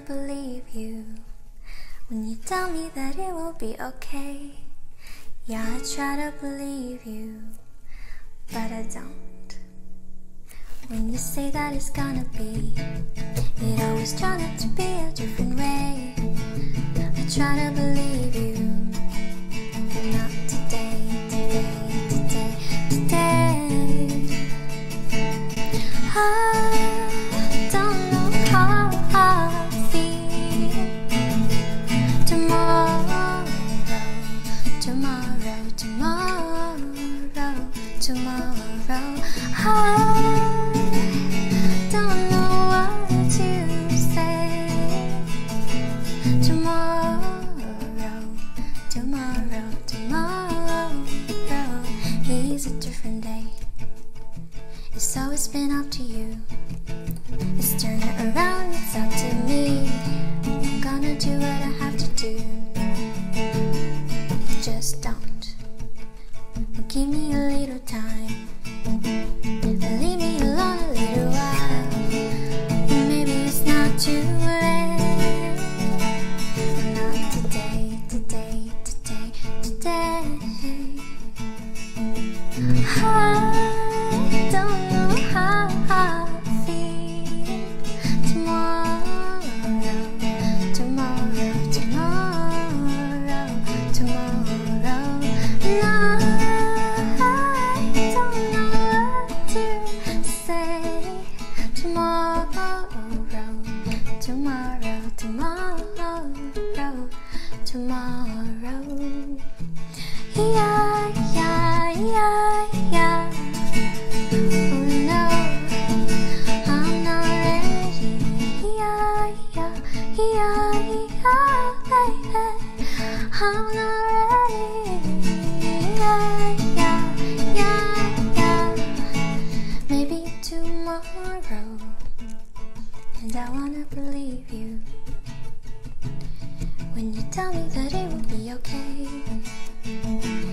believe you when you tell me that it will be okay. Yeah, I try to believe you, but I don't. When you say that it's gonna be, it always turned out to be a different way. I try to believe you, but not today, today. I don't know how I feel tomorrow. I don't know what to say. Tomorrow is a different day. It's always been up to you. It's turning around, it's up to me. I'm gonna do what I have to do. Just don't. Give me a little time. Leave me alone a little while. Maybe it's not too late. Not today. I don't know how I feel tomorrow. Tomorrow. Yeah. Oh no, I'm not ready. Yeah, baby, I'm not ready. Yeah. Maybe tomorrow, and I wanna believe you when you tell me that it will be okay.